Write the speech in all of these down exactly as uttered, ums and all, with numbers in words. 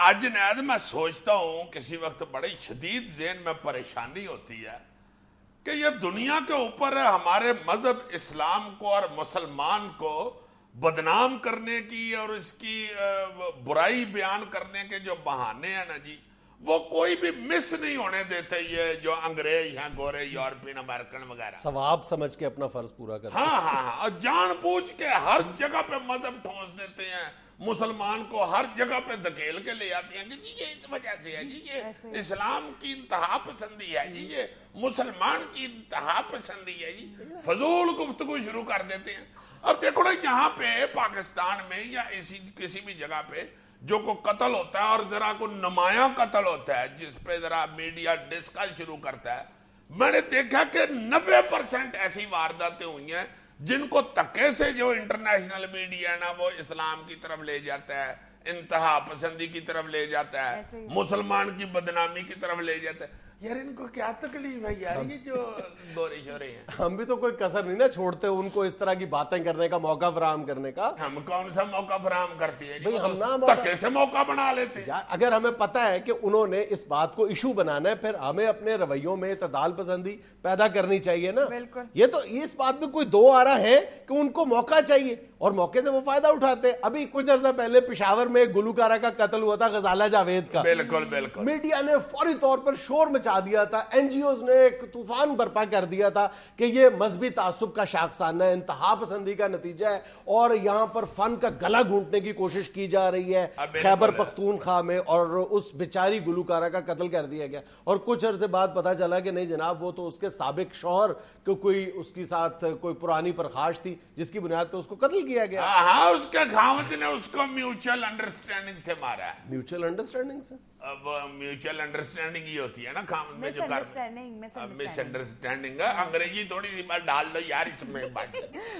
آج جنید میں سوچتا ہوں کسی وقت بڑی شدید ذہن میں پریشانی ہوتی ہے کہ یہ دنیا کے اوپر ہمارے مذہب اسلام کو اور مسلمان کو بدنام کرنے کی اور اس کی برائی بیان کرنے کے جو بہانے ہیں نا جی، وہ کوئی بھی مس نہیں ہونے دیتے. یہ جو انگریز ہیں، گورے یورپین امریکن وغیرہ، ثواب سمجھ کے اپنا فرض پورا کرتے ہیں. ہاں ہاں ہاں اور جان بوجھ کے ہر جگہ پہ مذہب ٹھونس دیتے ہیں، مسلمان کو ہر جگہ پہ دھکیل کے لے آتے ہیں کہ جی یہ اس وجہ سے ہے، جی یہ اسلام کی انتہا پسندی ہے، جی یہ مسلمان کی انتہا پسندی ہے، جی فضول گفتگو شروع کر دیتے ہیں. اب دیکھو نا یہاں پہ پاکستان میں یا اسی کسی بھی جگہ پہ جو کو قتل ہوتا ہے اور ذرا کو نمایاں قتل ہوتا ہے جس پہ ذرا میڈیا ڈسکس شروع کرتا ہے، میں نے دیکھا کہ نوے پرسنٹ ایسی وارداتیں ہوئی ہیں جن کو تکے سے جو انٹرنیشنل میڈیا ہے نا وہ اسلام کی طرف لے جاتا ہے، انتہا پسندی کی طرف لے جاتا ہے، مسلمان کی بدنامی کی طرف لے جاتا ہے. یار ان کو کیا تکلیف ہے یار یہ جو گورے شورے ہیں؟ ہم بھی تو کوئی کسر نہیں نہ چھوڑتے ان کو اس طرح کی باتیں کرنے کا موقع فراہم کرنے کا. ہم کون سا موقع فراہم کرتے ہیں؟ بھئی ہم نہ تکے سے موقع بنا لیتے ہیں. اگر ہمیں پتہ ہے کہ انہوں نے اس بات کو ایشو بنانا ہے، پھر ہمیں اپنے رویوں میں اعتدال پسندی پیدا کرنی چاہیے نا. یہ تو اس بات میں کوئی دو آرا ہے کہ ان کو موقع چاہیے اور موقع سے وہ فائدہ اٹھاتے ہیں. ابھی کچھ عرصہ پہلے پشاور میں ایک گلوکارہ کا قتل ہوا تھا، غزالہ جاوید کا. بالکل بالکل. میڈیا نے فوری طور پر شور مچا دیا تھا، این جی اوز نے ایک طوفان برپا کر دیا تھا کہ یہ مذہبی تعصب کا شاخسانہ ہے، انتہا پسندی کا نتیجہ ہے اور یہاں پر فن کا گلا گھونٹنے کی کوشش کی جا رہی ہے خیبر پختونخوا میں، اور اس بیچاری گلوکارہ کا قتل کر دیا گیا. اور کچھ عرصے بعد پتا چلا کہ نہیں جناب وہ تو اس کے سابق شوہر کو کوئی اس کے ساتھ کوئی پرانی پرخاش تھی جس کی بنیاد پہ اس کو قتل کیا گیا. ہاں اس کے خاوند نے اس کو میوچل انڈرسٹینڈنگ سے مارا ہے. میوچل انڈرسٹینڈنگ سے؟ اب میوچل انڈرسٹینڈنگ ہی ہوتی ہے نا خاوند میں جو کر مس انڈرسٹینڈنگ ہے. انگریزی تھوڑی سی بات ڈال دو یار اس میں. بات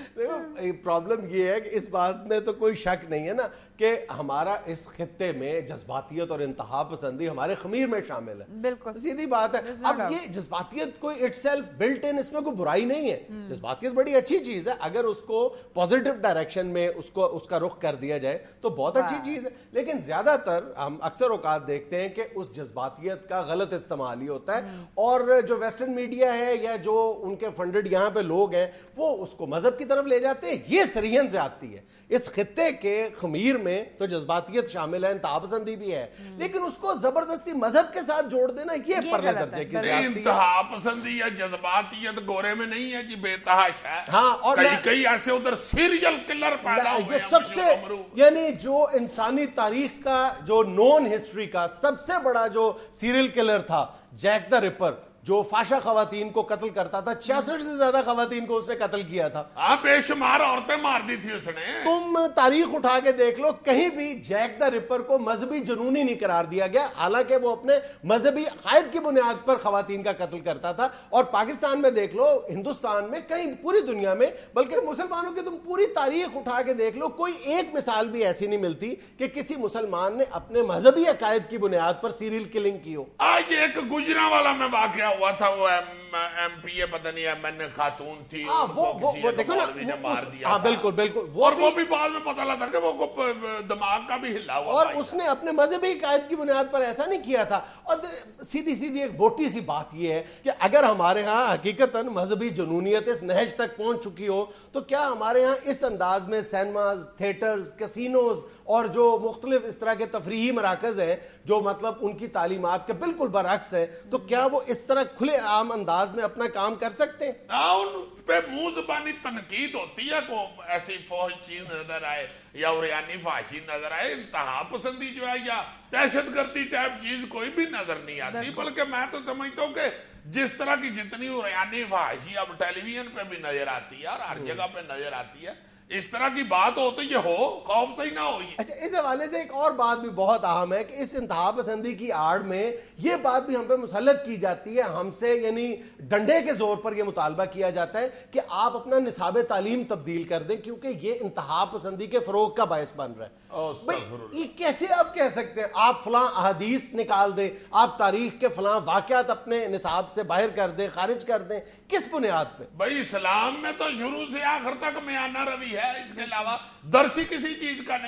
پرابلم یہ ہے کہ اس بات میں تو کوئی شک نہیں ہے نا کہ ہمارا اس خطے میں جذباتیت اور انتہا پسندی ہمارے خمیر میں شامل ہے. بالکل سیدھی بات ہے. اب یہ جذباتیت کوئی اٹ سیلف بلٹ ان، اس میں کوئی برائی نہیں ہے. جذباتیت بڑی اچھی چیز ہے، اگر اس کو پازیٹیو ڈائریکشن میں اس کو اس کا رخ کر دیا جائے تو بہت اچھی چیز ہے. لیکن زیادہ تر ہم اکثر اوقات دیکھتے ہیں کہ اس جذباتیت کا غلط استعمال ہی ہوتا ہے، اور جو ویسٹرن میڈیا ہے یا جو ان کے فنڈڈ یہاں پہ لوگ ہیں وہ اس کو مذہب کی طرف لے جاتے ہیں. یہ سرین سے آتی ہے. اس خطے کے خمیر میں تو جذباتیت شامل ہے، انتہا پسندی بھی ہے، لیکن اس کو زبردستی مذہب کے ساتھ جوڑ دینا یہ پرلے درجے کی زیادتی ہے. انتہا پسندی یا جذباتیت گورے میں نہیں ہے جی، بے تحاشا ہے. ہاں، اور کئی کئی ایسے ادھر سیریل کلر پیدا ہوئے ہیں سب سے، یعنی جو انسانی تاریخ کا جو نون ہسٹری کا سب سے بڑا جو سیریل کلر تھا جیک دا ریپر، جو فاشا خواتین کو قتل کرتا تھا، چھیاسٹھ سے زیادہ خواتین کو اس نے قتل کیا تھا. ہاں بے شمار عورتیں مار دی تھی اس نے. تم تاریخ اٹھا کے دیکھ لو، کہیں بھی جیک دا ریپر کو مذہبی جنونی نہیں قرار دیا گیا، حالانکہ وہ اپنے مذہبی عقائد کی بنیاد پر خواتین کا قتل کرتا تھا. اور پاکستان میں دیکھ لو، ہندوستان میں، کہیں پوری دنیا میں، بلکہ مسلمانوں کی تم پوری تاریخ اٹھا کے دیکھ لو، کوئی ایک مثال بھی ایسی نہیں ملتی کہ کسی مسلمان نے اپنے مذہبی عقائد کی بنیاد پر سیریل کلنگ کی ہو. آج ایک گجرا والا میں واقعہ ہوا تھا، وہ ایم پی اے پتہ نہیں ایم این اے خاتون تھی، وہ دیکھو نا، ہاں بالکل بالکل، اور وہ بھی بعد میں پتہ لگا کہ وہ دماغ کا بھی ہلا ہوا، اور اس نے اپنے مذہبی عقائد کی بنیاد پر ایسا نہیں کیا تھا. اور سیدھی سیدھی ایک موٹی سی بات یہ ہے کہ اگر ہمارے ہاں حقیقتاً مذہبی جنونیت اس نہج تک پہنچ چکی ہو تو کیا ہمارے ہاں اس انداز میں سینماز، تھیٹرز، کسینوز اور جو مختلف اس طرح کے تفریحی مراکز ہیں جو مطلب ان کی تعلیمات کے بالکل برعکس ہیں، تو کیا وہ اس طرح کھلے عام انداز میں اپنا کام کر سکتے ہیں؟ ان پہ منہ زبانی تنقید ہوتی ہے، کو ایسی فوج چیز نظر آئے یا اوریانی فحاشی نظر آئے، انتہا پسندی جو ہے یا دہشت گردی ٹائپ چیز کوئی بھی نظر نہیں آتی. بلکہ میں تو سمجھتا ہوں کہ جس طرح کی جتنی اوریانی فحاشی اب ٹیلی ویژن پہ بھی نظر آتی ہے اور ہر جگہ پہ نظر آتی ہے، اس طرح کی بات ہو تو یہ ہو، خوف سے ہی نہ ہو. اچھا، اس حوالے سے ایک اور بات بھی بہت اہم ہے کہ اس انتہا پسندی کی آڑ میں یہ بات بھی ہم پہ مسلط کی جاتی ہے، ہم سے یعنی ڈنڈے کے زور پر یہ مطالبہ کیا جاتا ہے کہ آپ اپنا نصاب تعلیم تبدیل کر دیں کیونکہ یہ انتہا پسندی کے فروغ کا باعث بن رہا ہے. بھئی یہ کیسے آپ کہہ سکتے ہیں؟ آپ فلاں احادیث نکال دیں، آپ تاریخ کے فلاں واقعات اپنے نصاب سے باہر کر دیں، خارج کر دیں، کس بنیاد پہ؟ بھئی اسلام میں تو شروع سے آخر تک میانہ روی ہے، اس کے علاوہ درسی کسی چیز کا نہیں ہے.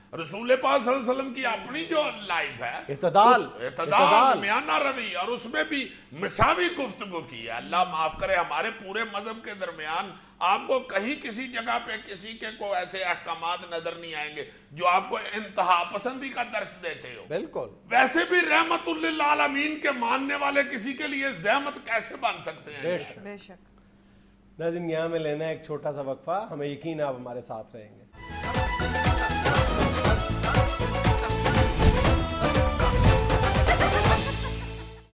رسول پاک صلی اللہ علیہ وسلم کی اپنی جو لائف ہے اعتدال اعتدال درمیانہ روی اور اس میں بھی مساوی گفتگو کی ہے. اللہ معاف کرے ہمارے پورے مذہب کے درمیان آپ کو کہیں کسی جگہ پہ کسی کے کو ایسے احکامات نظر نہیں آئیں گے جو آپ کو انتہا پسندی کا درس دیتے ہو. بالکل. ویسے بھی رحمت للعالمین کے ماننے والے کسی کے لیے زحمت کیسے بن سکتے ہیں؟ بے شک. ناظرین یہاں میں لینا ایک چھوٹا سا وقفہ, ہمیں یقین ہے آپ ہمارے ساتھ رہیں گے.